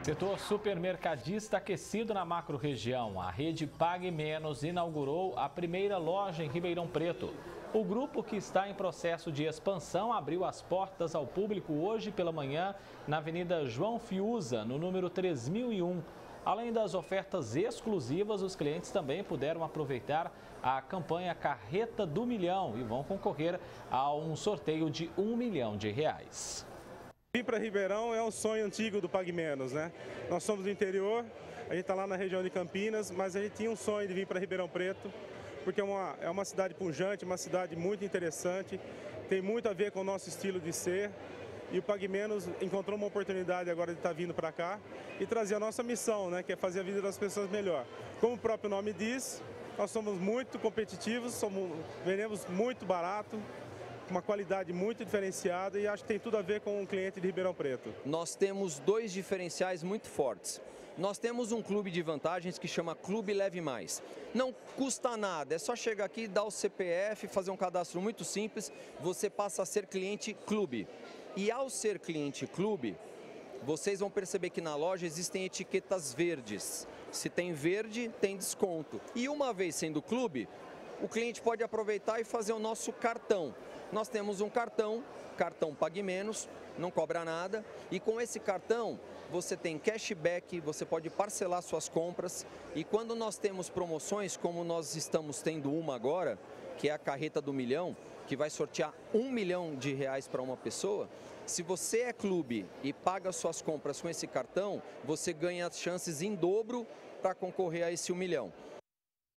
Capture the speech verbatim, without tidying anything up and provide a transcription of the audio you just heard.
Setor supermercadista aquecido na macro-região. A rede Pague Menos inaugurou a primeira loja em Ribeirão Preto. O grupo, que está em processo de expansão, abriu as portas ao público hoje pela manhã na Avenida João Fiuza, no número três mil e um. Além das ofertas exclusivas, os clientes também puderam aproveitar a campanha Carreta do Milhão e vão concorrer a um sorteio de um milhão de reais. Vir para Ribeirão é um sonho antigo do Pague Menos, né? Nós somos do interior, a gente está lá na região de Campinas, mas a gente tinha um sonho de vir para Ribeirão Preto, porque é uma, é uma cidade pujante, uma cidade muito interessante, tem muito a ver com o nosso estilo de ser. E o Pague Menos encontrou uma oportunidade agora de estar vindo para cá e trazer a nossa missão, né, que é fazer a vida das pessoas melhor. Como o próprio nome diz, nós somos muito competitivos, somos, vendemos muito barato, uma qualidade muito diferenciada e acho que tem tudo a ver com o cliente de Ribeirão Preto. Nós temos dois diferenciais muito fortes. Nós temos um clube de vantagens que chama Clube Leve Mais. Não custa nada, é só chegar aqui, dar o C P F, fazer um cadastro muito simples, você passa a ser cliente clube. E ao ser cliente clube, vocês vão perceber que na loja existem etiquetas verdes. Se tem verde, tem desconto. E uma vez sendo clube, o cliente pode aproveitar e fazer o nosso cartão. Nós temos um cartão, cartão Pague Menos, não cobra nada. E com esse cartão, você tem cashback, você pode parcelar suas compras. E quando nós temos promoções, como nós estamos tendo uma agora, que é a Carreta do Milhão, que vai sortear um milhão de reais para uma pessoa, se você é clube e paga suas compras com esse cartão, você ganha as chances em dobro para concorrer a esse um milhão.